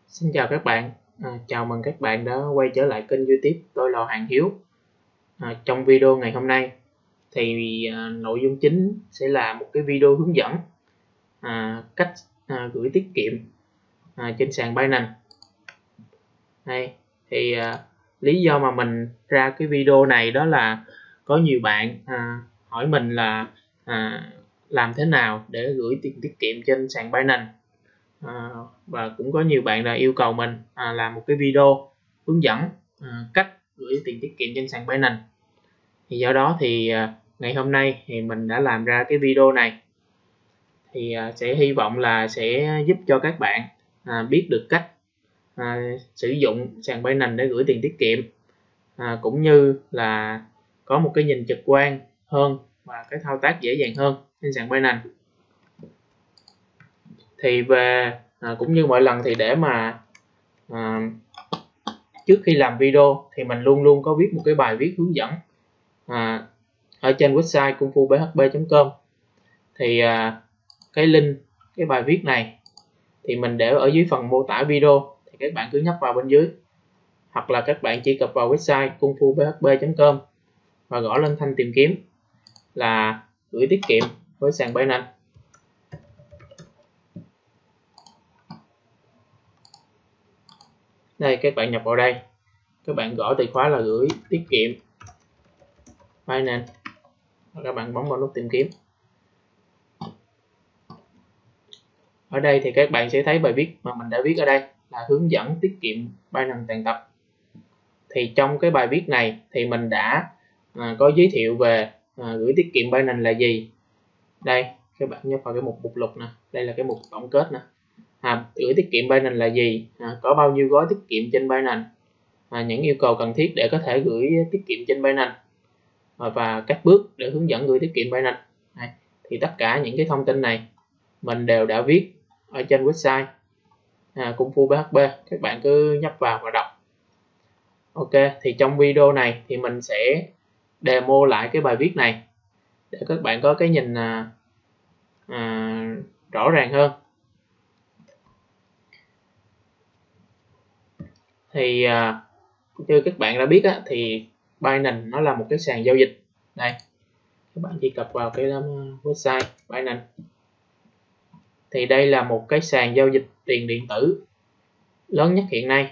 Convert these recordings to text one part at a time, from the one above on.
Xin chào các bạn, chào mừng các bạn đã quay trở lại kênh YouTube tôi là Hoàng Hiếu. Trong video ngày hôm nay thì nội dung chính sẽ là một cái video hướng dẫn cách gửi tiết kiệm trên sàn Binance. Đây thì lý do mà mình ra cái video này đó là có nhiều bạn hỏi mình là làm thế nào để gửi tiền tiết kiệm trên sàn Binance. Và cũng có nhiều bạn là yêu cầu mình làm một cái video hướng dẫn cách gửi tiền tiết kiệm trên sàn Binance. Thì do đó thì ngày hôm nay thì mình đã làm ra cái video này, thì sẽ hy vọng là sẽ giúp cho các bạn biết được cách sử dụng sàn Binance để gửi tiền tiết kiệm, cũng như là có một cái nhìn trực quan hơn và cái thao tác dễ dàng hơn trên sàn Binance. Thì về cũng như mọi lần thì để mà trước khi làm video thì mình luôn luôn có viết một cái bài viết hướng dẫn ở trên website kungfubhb.com. thì cái link cái bài viết này thì mình để ở dưới phần mô tả video, thì các bạn cứ nhấp vào bên dưới, hoặc là các bạn chỉ cập vào website kungfubhb.com và gõ lên thanh tìm kiếm là gửi tiết kiệm với sàn Binance. Đây, các bạn nhập vào đây, các bạn gõ từ khóa là gửi tiết kiệm Binance, các bạn bấm vào nút tìm kiếm. Ở đây thì các bạn sẽ thấy bài viết mà mình đã viết ở đây là hướng dẫn tiết kiệm Binance toàn tập. Thì trong cái bài viết này thì mình đã có giới thiệu về gửi tiết kiệm Binance là gì. Đây, các bạn nhớ vào cái mục lục nè, đây là cái mục tổng kết nè. Gửi tiết kiệm Binance là gì, có bao nhiêu gói tiết kiệm trên Binance, những yêu cầu cần thiết để có thể gửi tiết kiệm trên Binance, và các bước để hướng dẫn gửi tiết kiệm Binance. Thì tất cả những cái thông tin này mình đều đã viết ở trên website kungfubhb, các bạn cứ nhấp vào và đọc. Ok, thì trong video này thì mình sẽ demo lại cái bài viết này để các bạn có cái nhìn rõ ràng hơn. Thì như các bạn đã biết thì Binance nó là một cái sàn giao dịch. Đây, các bạn chỉ cập vào cái website Binance. Thì đây là một cái sàn giao dịch tiền điện tử lớn nhất hiện nay,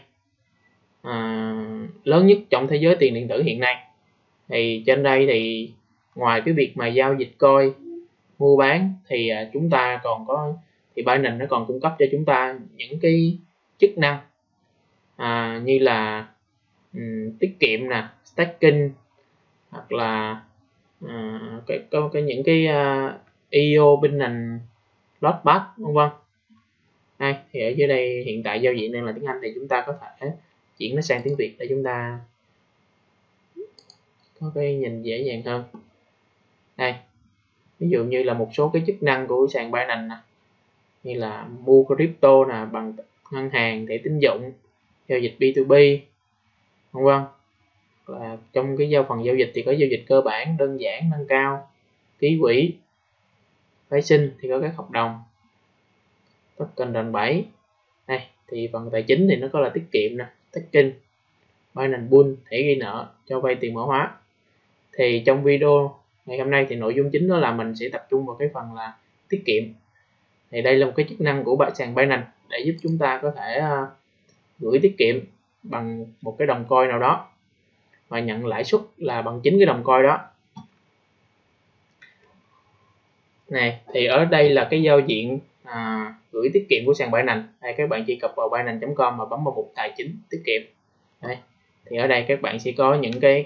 lớn nhất trong thế giới tiền điện tử hiện nay. Thì trên đây thì ngoài cái việc mà giao dịch coin, mua bán, thì chúng ta còn có, thì Binance nó còn cung cấp cho chúng ta những cái chức năng như là tiết kiệm nè, staking, hoặc là những cái EO Binance Lotback vân vân. Thì ở dưới đây hiện tại giao diện đang là tiếng Anh, thì chúng ta có thể chuyển nó sang tiếng Việt để chúng ta có cái nhìn dễ dàng hơn. Đây, ví dụ như là một số cái chức năng của sàn Binance nè, như là mua crypto nè bằng ngân hàng, thẻ tín dụng, giao dịch B2B vân vân. Và trong cái phần giao dịch thì có giao dịch cơ bản, đơn giản, nâng cao, ký quỹ, phái sinh thì có các hợp đồng, token đòn bẩy. Đây thì phần tài chính thì nó có là tiết kiệm nè, staking, Binance Bull, thẻ ghi nợ, cho vay tiền mã hóa. Thì trong video ngày hôm nay thì nội dung chính đó là mình sẽ tập trung vào cái phần là tiết kiệm. Thì đây là một cái chức năng của sàn Binance để giúp chúng ta có thể gửi tiết kiệm bằng một cái đồng coin nào đó và nhận lãi suất là bằng chính cái đồng coin đó. Này, thì ở đây là cái giao diện gửi tiết kiệm của sàn Binance. Đây, các bạn chỉ cập vào binance.com và bấm vào mục tài chính tiết kiệm. Đây, thì ở đây các bạn sẽ có những cái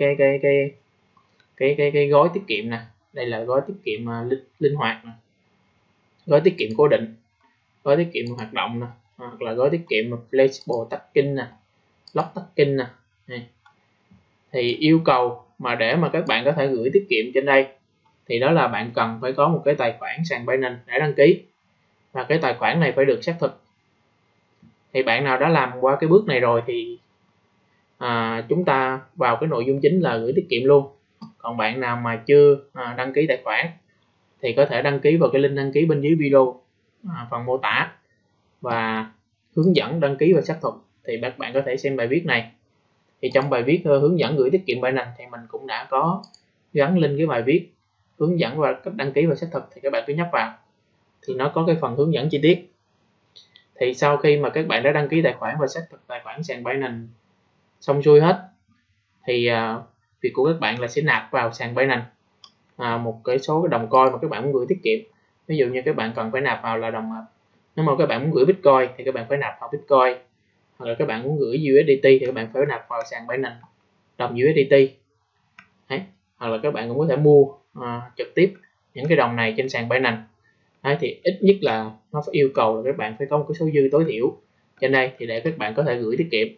gói tiết kiệm nè. Đây là gói tiết kiệm linh hoạt nè, gói tiết kiệm cố định, gói tiết kiệm hoạt động nè, hoặc là gói tiết kiệm flexible staking nè, lock staking nè. Thì yêu cầu mà để mà các bạn có thể gửi tiết kiệm trên đây thì đó là bạn cần phải có một cái tài khoản sàn Binance để đăng ký, và cái tài khoản này phải được xác thực. Thì bạn nào đã làm qua cái bước này rồi thì chúng ta vào cái nội dung chính là gửi tiết kiệm luôn. Còn bạn nào mà chưa đăng ký tài khoản thì có thể đăng ký vào cái link đăng ký bên dưới video, phần mô tả, và hướng dẫn đăng ký và xác thực thì các bạn có thể xem bài viết này. Thì trong bài viết hướng dẫn gửi tiết kiệm Binance thì mình cũng đã có gắn link cái bài viết hướng dẫn và cách đăng ký và xác thực, thì các bạn cứ nhấp vào thì nó có cái phần hướng dẫn chi tiết. Thì sau khi mà các bạn đã đăng ký tài khoản và xác thực tài khoản sàn Binance xong xuôi hết thì việc của các bạn là sẽ nạp vào sàn Binance một cái số cái đồng coin mà các bạn muốn gửi tiết kiệm. Ví dụ như các bạn cần phải nạp vào là nếu mà các bạn muốn gửi Bitcoin thì các bạn phải nạp vào Bitcoin, hoặc là các bạn muốn gửi USDT thì các bạn phải nạp vào sàn Binance đồng USDT. Đấy. Hoặc là các bạn cũng có thể mua trực tiếp những cái đồng này trên sàn Binance. Đấy, thì ít nhất là nó phải yêu cầu là các bạn phải có một cái số dư tối thiểu trên đây thì để các bạn có thể gửi tiết kiệm.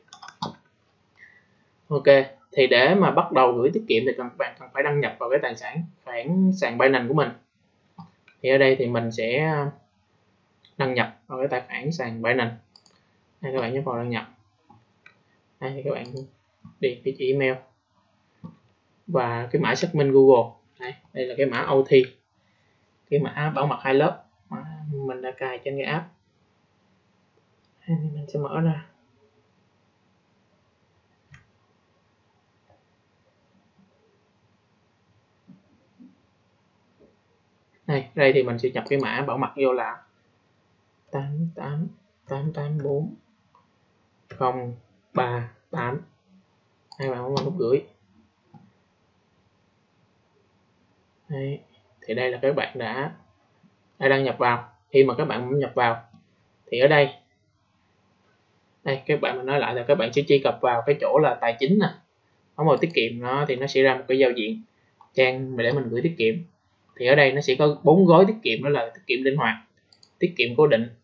Ok, thì để mà bắt đầu gửi tiết kiệm thì các bạn cần phải đăng nhập vào cái tài khoản sàn Binance của mình. Thì ở đây thì mình sẽ đăng nhập vào cái tài khoản sàn Binance. Đây, các bạn nhấn vào đăng nhập. Đây thì các bạn điền địa chỉ email và cái mã xác minh Google. Đây là cái mã OT, cái mã bảo mật 2 lớp mà mình đã cài trên cái app. Đây, mình sẽ mở ra. Đây thì mình sẽ nhập cái mã bảo mật vô là 88884 038. Hai bạn muốn nút gửi. Đây. Thì đây là các bạn đã đăng nhập vào. Khi mà các bạn nhập vào thì ở đây các bạn mình nói lại là các bạn sẽ truy cập vào cái chỗ là tài chính nè, có một tiết kiệm nó thì nó sẽ ra một cái giao diện trang để mình gửi tiết kiệm. Thì ở đây nó sẽ có 4 gói tiết kiệm, đó là tiết kiệm linh hoạt, tiết kiệm cố định,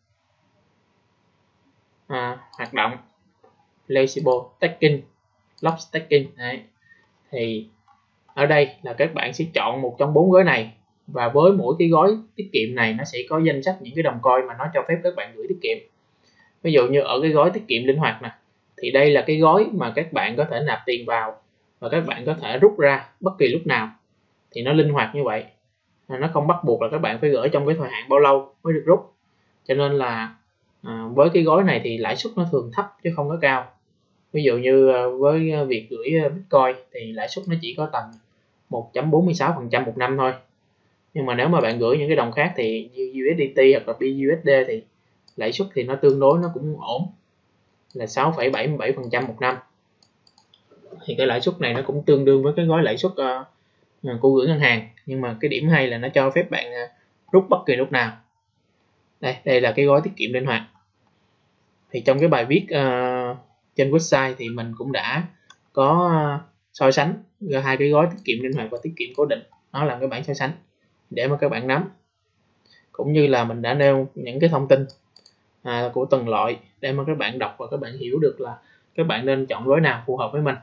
hoạt động, flexible staking, lock staking. Đấy. Thì ở đây là các bạn sẽ chọn một trong 4 gói này, và với mỗi cái gói tiết kiệm này nó sẽ có danh sách những cái đồng coin mà nó cho phép các bạn gửi tiết kiệm. Ví dụ như ở cái gói tiết kiệm linh hoạt nè, thì đây là cái gói mà các bạn có thể nạp tiền vào và các bạn có thể rút ra bất kỳ lúc nào. Thì nó linh hoạt như vậy, nó không bắt buộc là các bạn phải gửi trong cái thời hạn bao lâu mới được rút. Cho nên là với cái gói này thì lãi suất nó thường thấp chứ không có cao. Ví dụ như với việc gửi Bitcoin thì lãi suất nó chỉ có tầm 1.46% một năm thôi. Nhưng mà nếu mà bạn gửi những cái đồng khác thì như USDT hoặc là BUSD thì lãi suất thì nó tương đối nó cũng ổn, là 6,77% một năm. Thì cái lãi suất này nó cũng tương đương với cái gói lãi suất của gửi ngân hàng, nhưng mà cái điểm hay là nó cho phép bạn rút bất kỳ lúc nào. Đây là cái gói tiết kiệm linh hoạt. Thì trong cái bài viết trên website thì mình cũng đã có so sánh hai cái gói tiết kiệm linh hoạt và tiết kiệm cố định, nó là cái bảng so sánh để mà các bạn nắm, cũng như là mình đã nêu những cái thông tin của từng loại để mà các bạn đọc và các bạn hiểu được là các bạn nên chọn gói nào phù hợp với mình.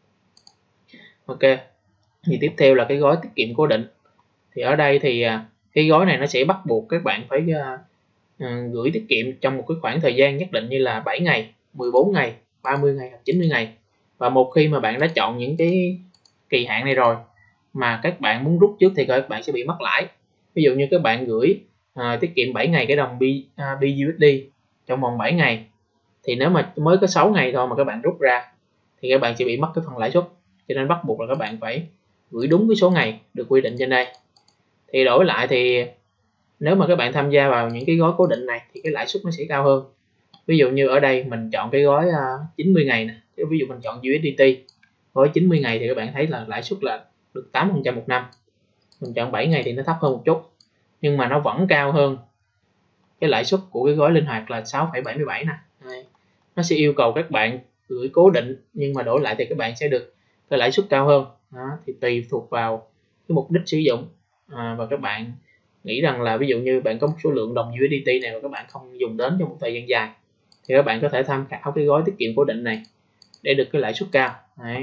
Ok, thì tiếp theo là cái gói tiết kiệm cố định. Thì ở đây thì cái gói này nó sẽ bắt buộc các bạn phải gửi tiết kiệm trong một cái khoảng thời gian nhất định, như là 7 ngày, 14 ngày, 30 ngày hoặc 90 ngày. Và một khi mà bạn đã chọn những cái kỳ hạn này rồi mà các bạn muốn rút trước thì các bạn sẽ bị mất lãi. Ví dụ như các bạn gửi tiết kiệm 7 ngày cái đồng BUSD trong vòng 7 ngày, thì nếu mà mới có 6 ngày thôi mà các bạn rút ra thì các bạn sẽ bị mất cái phần lãi suất. Cho nên bắt buộc là các bạn phải gửi đúng cái số ngày được quy định trên đây. Thì đổi lại thì nếu mà các bạn tham gia vào những cái gói cố định này thì cái lãi suất nó sẽ cao hơn. Ví dụ như ở đây mình chọn cái gói 90 ngày nè, ví dụ mình chọn USDT gói 90 ngày thì các bạn thấy là lãi suất là được 8% một năm. Mình chọn 7 ngày thì nó thấp hơn một chút, nhưng mà nó vẫn cao hơn cái lãi suất của cái gói linh hoạt là 6,77 nè. Nó sẽ yêu cầu các bạn gửi cố định, nhưng mà đổi lại thì các bạn sẽ được cái lãi suất cao hơn. Đó, thì tùy thuộc vào cái mục đích sử dụng và các bạn nghĩ rằng là ví dụ như bạn có một số lượng đồng USDT này mà các bạn không dùng đến trong một thời gian dài thì các bạn có thể tham khảo cái gói tiết kiệm cố định này để được cái lãi suất cao. Đấy.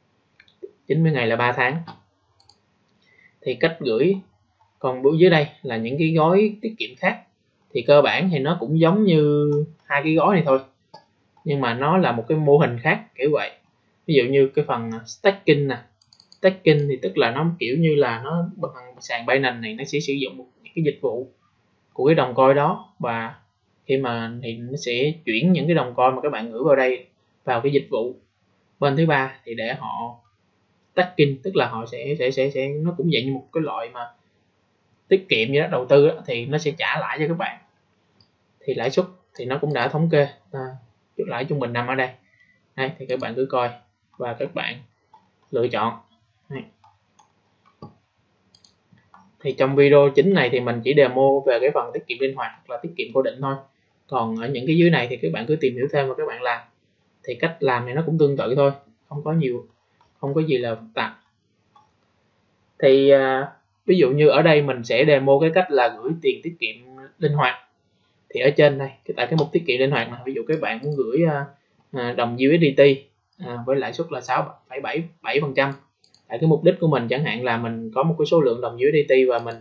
90 ngày là 3 tháng. Thì cách gửi, còn dưới đây là những cái gói tiết kiệm khác, thì cơ bản thì nó cũng giống như hai cái gói này thôi, nhưng mà nó là một cái mô hình khác kiểu vậy. Ví dụ như cái phần staking nè, staking thì tức là nó kiểu như là nó bằng sàn Binance này nó sẽ sử dụng một cái dịch vụ của cái đồng coin đó, và khi mà thì nó sẽ chuyển những cái đồng coin mà các bạn gửi vào đây vào cái dịch vụ bên thứ ba, thì để họ stacking, tức là họ sẽ nó cũng dạng như một cái loại mà tiết kiệm như đó, đầu tư đó, thì nó sẽ trả lãi cho các bạn. Thì lãi suất thì nó cũng đã thống kê lãi trung bình năm ở đây. Đây, thì các bạn cứ coi và các bạn lựa chọn. Đây. Thì trong video chính này thì mình chỉ demo về cái phần tiết kiệm linh hoạt hoặc là tiết kiệm cố định thôi. Còn ở những cái dưới này thì các bạn cứ tìm hiểu thêm và các bạn làm. Thì cách làm này nó cũng tương tự thôi, không có gì là phức tạp. Thì ví dụ như ở đây mình sẽ demo cái cách là gửi tiền tiết kiệm linh hoạt. Thì ở trên đây, tại cái mục tiết kiệm linh hoạt này, ví dụ các bạn muốn gửi đồng USDT với lãi suất là 6,77%. Tại cái mục đích của mình chẳng hạn là mình có một cái số lượng đồng USDT và mình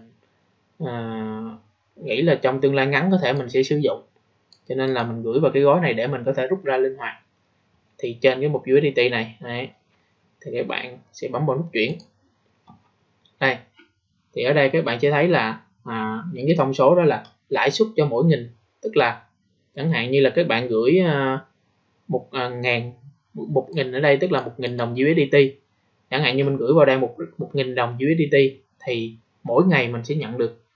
nghĩ là trong tương lai ngắn có thể mình sẽ sử dụng, cho nên là mình gửi vào cái gói này để mình có thể rút ra linh hoạt. Thì trên cái mục USDT này đấy, thì các bạn sẽ bấm vào nút chuyển. Đây, thì ở đây các bạn sẽ thấy là những cái thông số đó là lãi suất cho mỗi nghìn, tức là chẳng hạn như là các bạn gửi 1.000 ở đây, tức là 1.000 đồng USDT. Chẳng hạn như mình gửi vào đây 1.000 đồng USDT thì mỗi ngày mình sẽ nhận được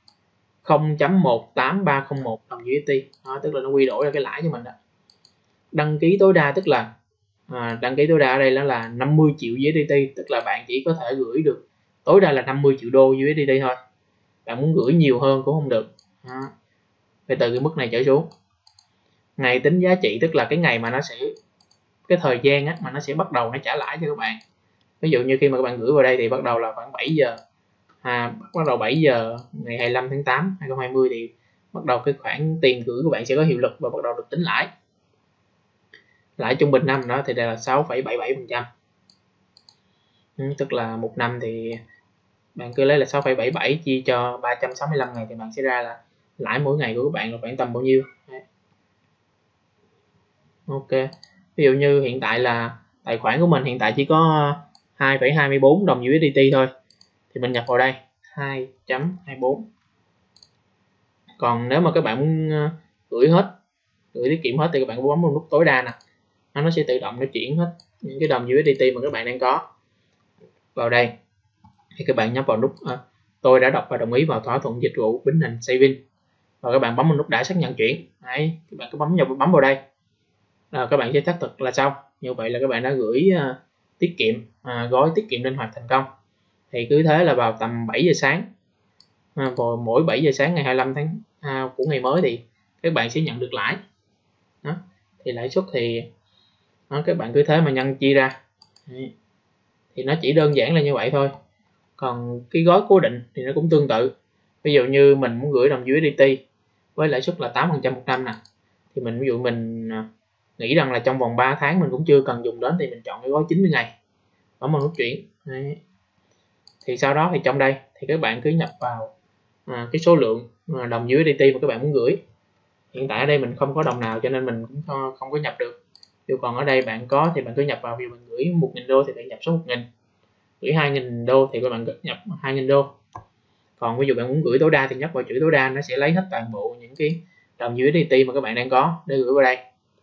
0.18301 đồng USDT. Đó, tức là nó quy đổi ra cái lãi cho mình đó. Đăng ký tối đa, tức là đăng ký tối đa ở đây là 50 triệu USDT, tức là bạn chỉ có thể gửi được tối đa là 50 triệu đô USDT thôi. Bạn muốn gửi nhiều hơn cũng không được. Phải từ cái mức này trở xuống. Ngày tính giá trị, tức là cái ngày mà nó sẽ, cái thời gian á, mà nó sẽ bắt đầu nó trả lãi cho các bạn. Ví dụ như khi mà các bạn gửi vào đây thì bắt đầu là khoảng 7 giờ bắt đầu 7 giờ ngày 25 tháng 8 2020 thì bắt đầu cái khoản tiền gửi của bạn sẽ có hiệu lực và bắt đầu được tính lãi. Lãi trung bình năm đó thì đây là 6,77%. Tức là một năm thì bạn cứ lấy là 6,77 chia cho 365 ngày thì bạn sẽ ra là lãi mỗi ngày của các bạn là khoảng tầm bao nhiêu. Đấy. Ok, ví dụ như hiện tại là tài khoản của mình hiện tại chỉ có 2,24 đồng USDT thôi, thì mình nhập vào đây 2.24. Còn nếu mà các bạn muốn gửi tiết kiệm hết thì các bạn bấm vào nút tối đa nè, nó sẽ tự động nó chuyển hết những cái đồng USDT mà các bạn đang có vào đây. Thì các bạn nhấp vào nút tôi đã đọc và đồng ý vào thỏa thuận dịch vụ Bính Hình Saving, và các bạn bấm vào nút đã xác nhận chuyển. Đấy, các bạn cứ bấm vào đây, các bạn sẽ xác thực là xong. Như vậy là các bạn đã gửi tiết kiệm gói tiết kiệm linh hoạt thành công. Thì cứ thế là vào tầm 7 giờ sáng, vào mỗi 7 giờ sáng ngày 25 tháng của ngày mới thì các bạn sẽ nhận được lãi. Đó. Thì lãi suất thì các bạn cứ thế mà nhân chia ra. Đấy. Thì nó chỉ đơn giản là như vậy thôi. Còn cái gói cố định thì nó cũng tương tự. Ví dụ như mình muốn gửi đồng USDT với lãi suất là 8% một năm nè, thì ví dụ mình nghĩ rằng là trong vòng 3 tháng mình cũng chưa cần dùng đến thì mình chọn cái gói 90 ngày, bấm vào nút chuyển. Đấy. Thì sau đó thì trong đây thì các bạn cứ nhập vào cái số lượng đồng USDT mà các bạn muốn gửi. Hiện tại ở đây mình không có đồng nào cho nên mình cũng không có nhập được. Còn ở đây bạn có thì bạn cứ nhập vào. Ví dụ mình gửi 1.000 đô thì bạn nhập số 1.000, gửi 2.000 đô thì các bạn nhập 2.000 đô. Còn ví dụ bạn muốn gửi tối đa thì nhấp vào chữ tối đa, nó sẽ lấy hết toàn bộ những cái đồng USDT mà các bạn đang có để gửi vào đây.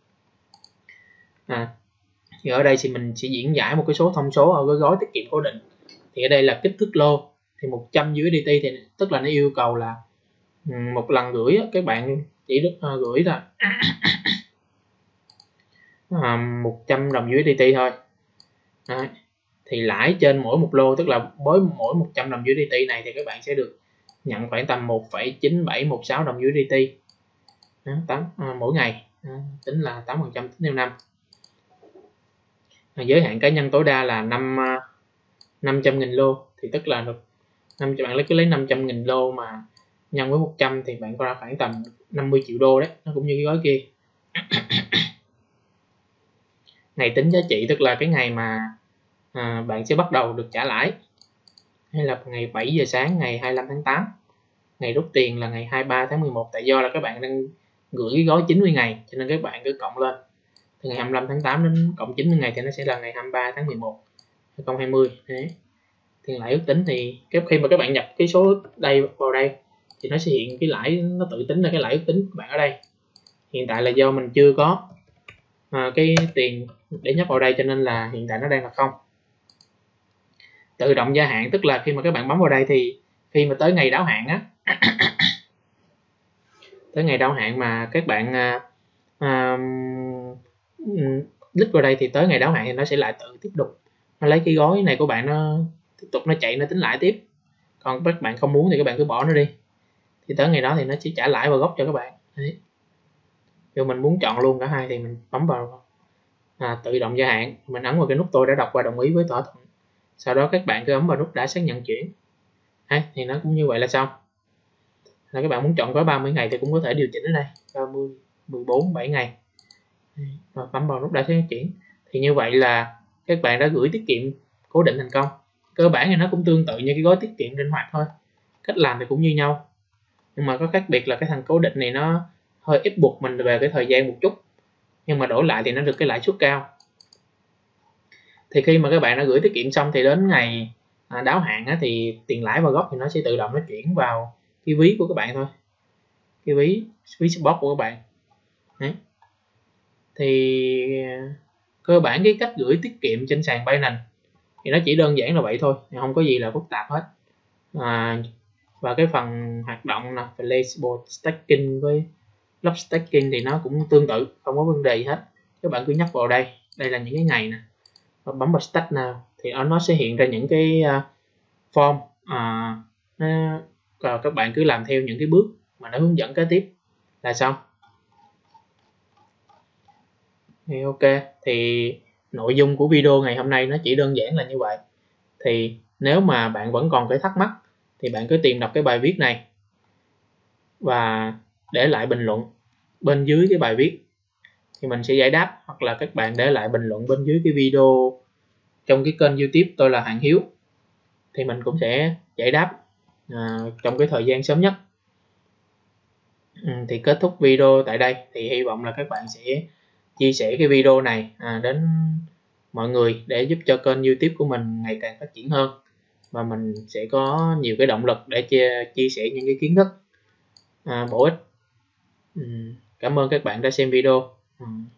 Thì ở đây thì mình sẽ diễn giải một cái số thông số ở cái gói tiết kiệm cố định. Thì ở đây là kích thước lô, thì 100 USDT thì tức là nó yêu cầu là một lần gửi các bạn chỉ được gửi là 100 đồng USDT thôi. Đấy. Thì lãi trên mỗi một lô, tức là với mỗi 100 đồng USDT này thì các bạn sẽ được nhận khoảng tầm 1,9716 đồng USDT mỗi ngày. Tính là 8% tính theo năm. Giới hạn cá nhân tối đa là 500.000 lô, thì tức là bạn cứ lấy 500.000 lô mà nhân với 100 thì bạn có ra khoảng tầm 50 triệu đô đấy. Nó cũng như cái gói kia. Ngày tính giá trị tức là cái ngày mà bạn sẽ bắt đầu được trả lãi, hay là ngày 7 giờ sáng ngày 25 tháng 8. Ngày rút tiền là ngày 23 tháng 11. Tại do là các bạn đang gửi cái gói 90 ngày cho nên các bạn cứ cộng lên từ ngày 25 tháng 8 đến cộng 90 ngày thì nó sẽ là ngày 23 tháng 11 2020. Đấy. Tiền lãi ước tính thì khi mà các bạn nhập cái số đây vào đây thì nó sẽ hiện cái lãi, nó tự tính ra cái lãi ước tính của bạn ở đây. hiện tại là do mình chưa có cái tiền để nhấp vào đây, cho nên là hiện tại nó đang là không. Tự động gia hạn tức là khi mà các bạn bấm vào đây thì khi mà tới ngày đáo hạn á, tới ngày đáo hạn mà các bạn click vào đây thì tới ngày đáo hạn thì nó sẽ lại tự tiếp tục nó lấy cái gói này của bạn, nó tiếp tục nó chạy, nó tính lãi tiếp. Còn các bạn không muốn thì các bạn cứ bỏ nó đi, thì tới ngày đó thì nó sẽ trả lãi vào gốc cho các bạn. Đấy. Nếu mình muốn chọn luôn cả hai thì mình bấm vào tự động gia hạn, mình ấn vào cái nút tôi đã đọc và đồng ý với thỏa thuận. Sau đó các bạn cứ ấn vào nút đã xác nhận chuyển. Thì nó cũng như vậy là xong. Là các bạn muốn chọn gói 30 ngày thì cũng có thể điều chỉnh ở đây 30, 14, 7 ngày và bấm vào nút đã xác nhận chuyển. Thì như vậy là các bạn đã gửi tiết kiệm cố định thành công. Cơ bản thì nó cũng tương tự như cái gói tiết kiệm linh hoạt thôi, cách làm thì cũng như nhau, nhưng mà có khác biệt là cái thằng cố định này nó hơi ép buộc mình về cái thời gian một chút, nhưng mà đổi lại thì nó được cái lãi suất cao. Thì khi mà các bạn đã gửi tiết kiệm xong thì đến ngày đáo hạn á, thì tiền lãi và gốc thì nó sẽ tự động nó chuyển vào cái ví của các bạn thôi, cái ví spot của các bạn. Đấy. Thì cơ bản cái cách gửi tiết kiệm trên sàn Binance thì nó chỉ đơn giản là vậy thôi, không có gì là phức tạp hết. Và cái phần hoạt động là flexible staking với lock staking thì nó cũng tương tự, không có vấn đề gì hết. Các bạn cứ nhấp vào đây, đây là những cái ngày nè, và bấm vào start now thì nó sẽ hiện ra những cái form, các bạn cứ làm theo những cái bước mà nó hướng dẫn kế tiếp là xong. Thì ok, thì nội dung của video ngày hôm nay nó chỉ đơn giản là như vậy. Thì nếu mà bạn vẫn còn cái thắc mắc thì bạn cứ tìm đọc cái bài viết này và để lại bình luận bên dưới cái bài viết thì mình sẽ giải đáp, hoặc là các bạn để lại bình luận bên dưới cái video trong cái kênh YouTube tôi là Hoàng Hiếu thì mình cũng sẽ giải đáp trong cái thời gian sớm nhất. Thì kết thúc video tại đây, thì hy vọng là các bạn sẽ chia sẻ cái video này đến mọi người để giúp cho kênh YouTube của mình ngày càng phát triển hơn, và mình sẽ có nhiều cái động lực để chia sẻ những cái kiến thức bổ ích. Cảm ơn các bạn đã xem video.